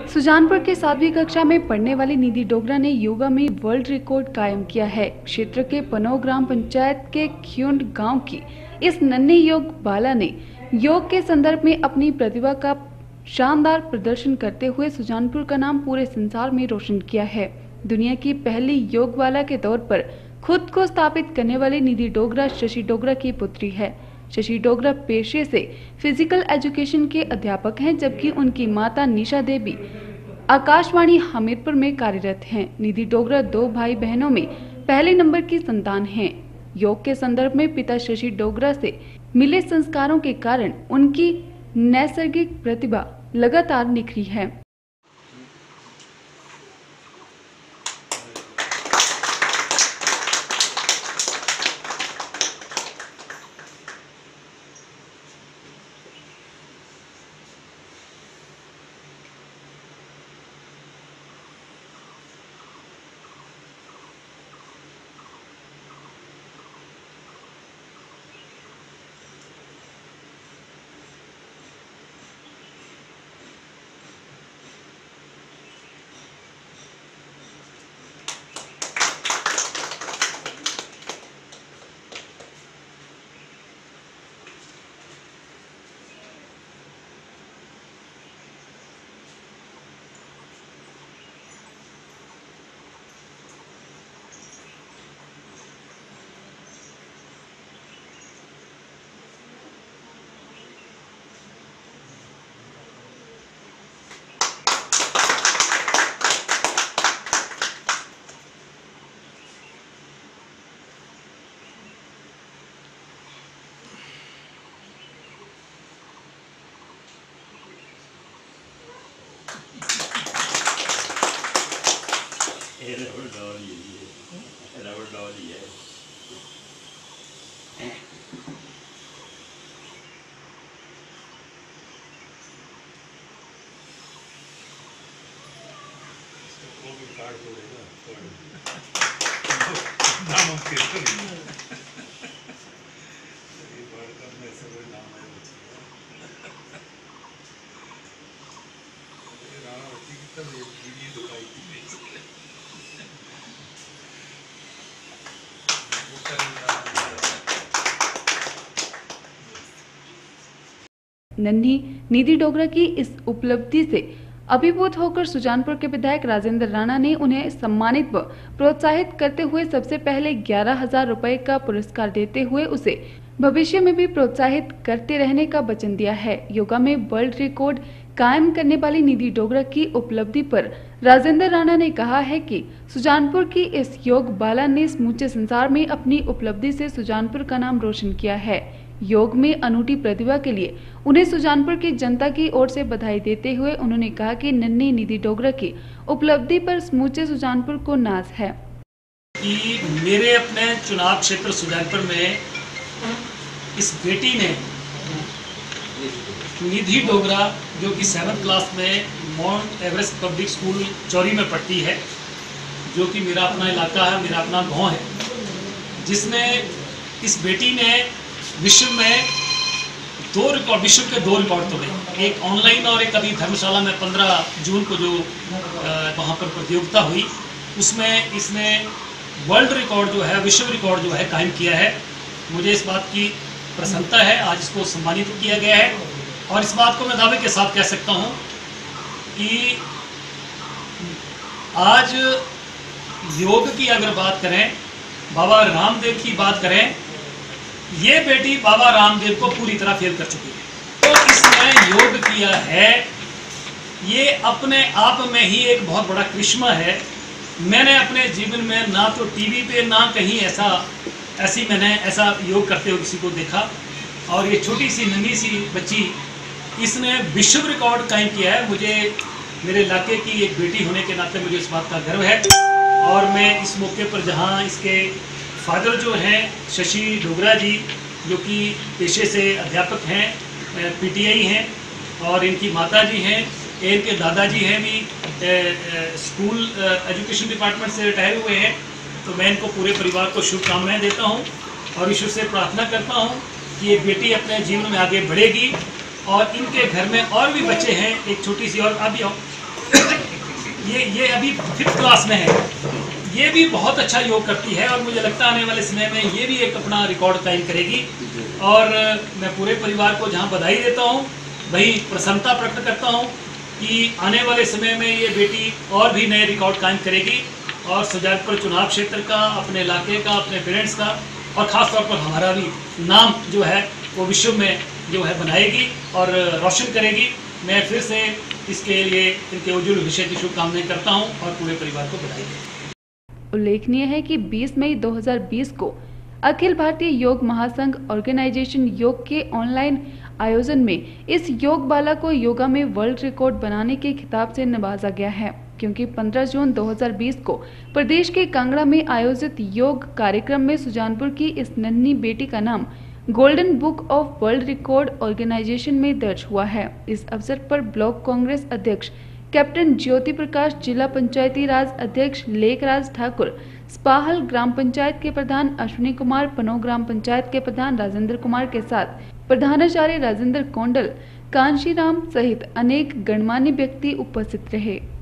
सुजानपुर के 7वीं कक्षा में पढ़ने वाली निधि डोगरा ने योगा में वर्ल्ड रिकॉर्ड कायम किया है। क्षेत्र के पनौ ग्राम पंचायत के ख्यूंड गांव की इस नन्ही योग बाला ने योग के संदर्भ में अपनी प्रतिभा का शानदार प्रदर्शन करते हुए सुजानपुर का नाम पूरे संसार में रोशन किया है। दुनिया की पहली योग बाला के तौर पर खुद को स्थापित करने वाली निधि डोगरा शशि डोगरा की पुत्री है। शशि डोगरा पेशे से फिजिकल एजुकेशन के अध्यापक हैं, जबकि उनकी माता निशा देवी आकाशवाणी हमीरपुर में कार्यरत हैं। निधि डोगरा 2 भाई बहनों में पहले नंबर की संतान हैं। योग के संदर्भ में पिता शशि डोगरा से मिले संस्कारों के कारण उनकी नैसर्गिक प्रतिभा लगातार निखरी है। रबर डॉली है। कार्ड तोड़ेगा नन्ही निधि डोगरा की इस उपलब्धि से अभिभूत होकर सुजानपुर के विधायक राजेंद्र राणा ने उन्हें सम्मानित व प्रोत्साहित करते हुए सबसे पहले 11,000 रुपए का पुरस्कार देते हुए उसे भविष्य में भी प्रोत्साहित करते रहने का वचन दिया है। योगा में वर्ल्ड रिकॉर्ड कायम करने वाली निधि डोगरा की उपलब्धि पर राजेंद्र राणा ने कहा है कि सुजानपुर की इस योग बाला ने समूचे संसार में अपनी उपलब्धि से सुजानपुर का नाम रोशन किया है। योग में अनूठी प्रतिभा के लिए उन्हें सुजानपुर की जनता की ओर से बधाई देते हुए उन्होंने कहा कि नन्ही निधि डोगरा की उपलब्धि पर समूचे सुजानपुर को नाज है कि मेरे अपने चुनाव क्षेत्र सुजानपुर में इस बेटी ने निधि डोगरा जो कि 7th क्लास में Mount Everest public school Chauri में पढ़ती है, जो कि मेरा अपना इलाका है, मेरा अपना गांव है, जिसने इस बेटी ने विश्व के 2 रिकॉर्ड तोड़े, एक ऑनलाइन और एक अभी धर्मशाला में 15 जून को जो वहाँ पर प्रतियोगिता हुई, उसमें इसने वर्ल्ड रिकॉर्ड जो है, विश्व रिकॉर्ड जो है कायम किया है। मुझे इस बात की प्रसन्नता है, आज इसको सम्मानित किया गया है और इस बात को मैं दावे के साथ कह सकता हूँ कि आज योग की अगर बात करें, बाबा रामदेव की बात करें, ये बेटी बाबा रामदेव को पूरी तरह फेल कर चुकी है। तो इसने योग किया है, ये अपने आप में ही एक बहुत बड़ा करिश्मा है। मैंने अपने जीवन में ना तो टीवी पे ना कहीं मैंने ऐसा योग करते हुए किसी को देखा, और ये छोटी सी नन्ही सी बच्ची इसने विश्व रिकॉर्ड कायम किया है। मुझे मेरे इलाके की एक बेटी होने के नाते मुझे इस बात का गर्व है और मैं इस मौके पर जहाँ इसके फादर जो हैं शशि डोगरा जी, जो कि पेशे से अध्यापक हैं, पीटीआई हैं, और इनकी माता जी हैं, इनके दादाजी हैं भी स्कूल एजुकेशन डिपार्टमेंट से रिटायर हुए हैं। तो मैं इनको पूरे परिवार को शुभकामनाएं देता हूं और ईश्वर से प्रार्थना करता हूं कि ये बेटी अपने जीवन में आगे बढ़ेगी और इनके घर में और भी बच्चे हैं। एक छोटी सी और अभी ये अभी 5th क्लास में है। ये भी बहुत अच्छा योग करती है और मुझे लगता है आने वाले समय में ये भी एक अपना रिकॉर्ड कायम करेगी। और मैं पूरे परिवार को जहां बधाई देता हूं, वही प्रसन्नता प्रकट करता हूं कि आने वाले समय में ये बेटी और भी नए रिकॉर्ड कायम करेगी और सुजानपुर चुनाव क्षेत्र का, अपने इलाके का, अपने पेरेंट्स का और ख़ास तौर पर हमारा भी नाम जो है वो विश्व में जो है बनाएगी और रोशन करेगी। मैं फिर से इसके लिए इनके उज्ज्वल भविष्य की शुभकामनाएं करता हूं और पूरे परिवार को बधाई देता हूं। उल्लेखनीय है कि 20 मई 2020 को अखिल भारतीय योग महासंघ ऑर्गेनाइजेशन योग के ऑनलाइन आयोजन में इस योग बाला को योगा में वर्ल्ड रिकॉर्ड बनाने के खिताब से नवाजा गया है, क्योंकि 15 जून 2020 को प्रदेश के कांगड़ा में आयोजित योग कार्यक्रम में सुजानपुर की इस नन्ही बेटी का नाम golden book of world record organisation में दर्ज हुआ है। इस अवसर पर ब्लॉक कांग्रेस अध्यक्ष कैप्टन ज्योति प्रकाश, जिला पंचायती राज अध्यक्ष लेखराज ठाकुर, स्पाहल ग्राम पंचायत के प्रधान अश्विनी कुमार, पनो ग्राम पंचायत के प्रधान राजेंद्र कुमार के साथ प्रधानाचार्य राजेंद्र कोंडल, कांशीराम सहित अनेक गणमान्य व्यक्ति उपस्थित रहे।